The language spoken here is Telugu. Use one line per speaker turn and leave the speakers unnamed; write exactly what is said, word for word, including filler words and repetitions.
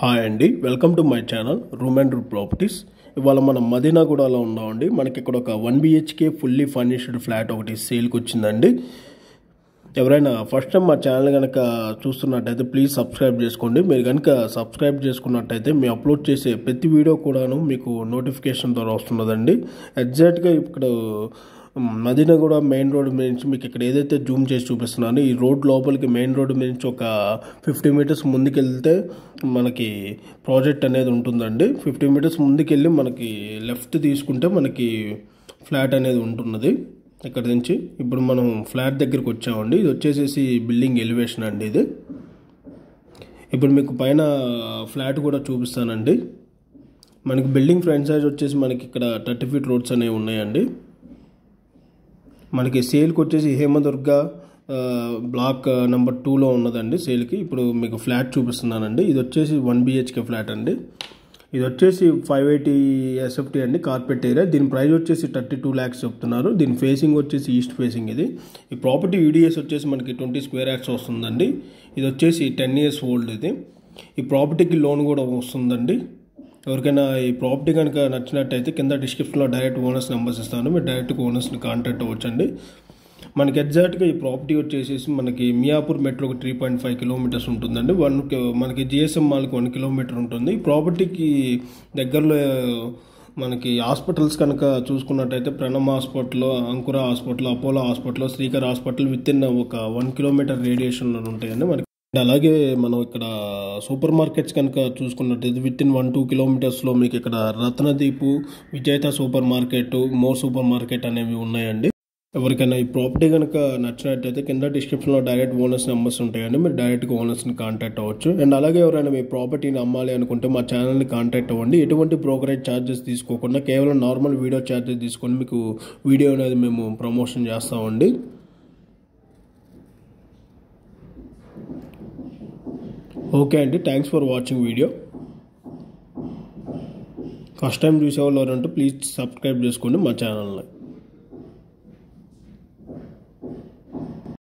హాయ్ అండి, welcome to my channel room n roof properties. ఇవాళ మనం మదీనాగూడలో ఉన్నామండి. మనకి ఇక్కడ ఒక one BHK fully furnished flat ఒకటి సేల్కి వచ్చిందండి. ఎవరైనా ఫస్ట్ టైం మా ఛానల్ కనుక చూస్తున్నట్టయితే ప్లీజ్ సబ్స్క్రైబ్ చేసుకోండి. మీరు కనుక సబ్స్క్రైబ్ చేసుకున్నట్టయితే మేము అప్లోడ్ చేసే ప్రతి వీడియో కూడాను మీకు నోటిఫికేషన్ ద్వారా వస్తున్నదండి. ఎగ్జాక్ట్గా ఇప్పుడు మదీనాగూడ మెయిన్ రోడ్ మీద నుంచి మీకు ఇక్కడ ఏదైతే జూమ్ చేసి చూపిస్తున్నానో ఈ రోడ్ లోపలికి మెయిన్ రోడ్ మీద నుంచి ఒక ఫిఫ్టీ మీటర్స్ ముందుకెళ్తే మనకి ప్రాజెక్ట్ అనేది ఉంటుందండి. ఫిఫ్టీ మీటర్స్ ముందుకెళ్ళి మనకి లెఫ్ట్ తీసుకుంటే మనకి ఫ్లాట్ అనేది ఉంటున్నది. ఇక్కడ నుంచి ఇప్పుడు మనం ఫ్లాట్ దగ్గరికి వచ్చామండి. ఇది వచ్చేసేసి బిల్డింగ్ ఎలివేషన్ అండి. ఇది ఇప్పుడు మీకు పైన ఫ్లాట్ కూడా చూపిస్తానండి. మనకి బిల్డింగ్ ఫ్రంట్ సైజ్ వచ్చేసి మనకి ఇక్కడ థర్టీ ఫీట్ రోడ్స్ అనేవి ఉన్నాయండి. మనకి సేల్కి వచ్చేసి హేమదుర్గ బ్లాక్ నెంబర్ టూలో ఉన్నదండి సేల్కి. ఇప్పుడు మీకు ఫ్లాట్ చూపిస్తున్నానండి. ఇది వచ్చేసి వన్ బిహెచ్కే ఫ్లాట్ అండి. ఇది వచ్చేసి ఫైవ్ ఎయిటీ ఎస్ఎఫ్టీ అండి, కార్పెట్ ఏరియా. దీని ప్రైస్ వచ్చేసి థర్టీ టూ ల్యాక్స్ చెప్తున్నారు. దీని ఫేసింగ్ వచ్చేసి ఈస్ట్ ఫేసింగ్. ఇది ఈ ప్రాపర్టీ యూడిఎస్ వచ్చేసి మనకి ట్వంటీ స్క్వేర్ యార్డ్స్ వస్తుందండి. ఇది వచ్చేసి టెన్ ఇయర్స్ ఓల్డ్. ఇది ఈ ప్రాపర్టీకి లోన్ కూడా వస్తుందండి. ఎవరికైనా ఈ ప్రాపర్టీ కనుక నచ్చినట్టయితే కింద డిస్క్రిప్షన్లో డైరెక్ట్ ఓనర్స్ నెంబర్స్ ఇస్తాను. మీరు డైరెక్ట్గా ఓనర్స్ని కాంటాక్ట్ అవ్వచ్చండి. మనకి ఎగ్జాక్ట్గా ఈ ప్రాపర్టీ వచ్చేసి మనకి మియాపూర్ మెట్రోకి త్రీ పాయింట్ ఫైవ్ కిలోమీటర్స్ ఉంటుందండి. వన్ మనకి జిఎస్ఎం మాల్కి వన్ కిలోమీటర్ ఉంటుంది. ఈ ప్రాపర్టీకి దగ్గరలో మనకి హాస్పిటల్స్ కనుక చూసుకున్నట్టయితే Pranam hospital, Ankura hospital, Apollo hospital, Srikar hospital within ఒక వన్ కిలోమీటర్ రేడియేషన్లో ఉంటాయండి మనకి. అలాగే మనం ఇక్కడ సూపర్ మార్కెట్స్ కనుక చూసుకున్నట్టయితే విత్ ఇన్ వన్ టూ కిలోమీటర్స్లో మీకు ఇక్కడ Ratnadeep, Vijetha super market, more super market అనేవి ఉన్నాయండి. ఎవరికైనా ఈ ప్రాపర్టీ కనుక నచ్చినట్టయితే కింద డిస్క్రిప్షన్లో డైరెక్ట్ ఓనర్స్ నెంబర్స్ ఉంటాయండి. మీరు డైరెక్ట్గా ఓనర్స్ని కాంటాక్ట్ అవ్వచ్చు. అండ్ అలాగే ఎవరైనా మీ ప్రాపర్టీని అమ్మాలి అనుకుంటే మా ఛానల్ని కాంటాక్ట్ అవ్వండి. ఎటువంటి బ్రోకరేజ్ ఛార్జెస్ తీసుకోకుండా కేవలం నార్మల్ వీడియో ఛార్జెస్ తీసుకొని మీకు వీడియో అనేది మేము ప్రమోషన్ చేస్తామండి. ఓకే అండి, thanks for watching video. First time చూసేవాళ్ళు ఎవరంటే ప్లీజ్ సబ్స్క్రైబ్ చేసుకోండి మా ఛానల్ని.